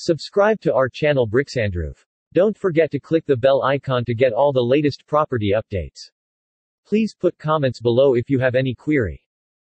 Subscribe to our channel Brixandrove. Don't forget to click the bell icon to get all the latest property updates. Please put comments below if you have any query.